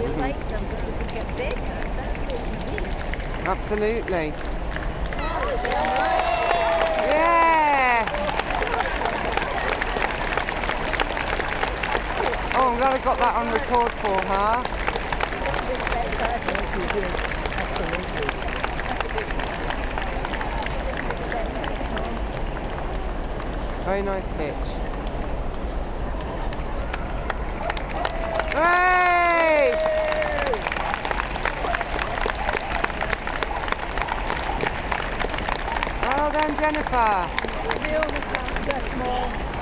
We like them because we get better. That's what we need. Absolutely. Yeah. Oh, I'm glad I got that on record for her. Very nice pitch. Hey! Well done, Jennifer.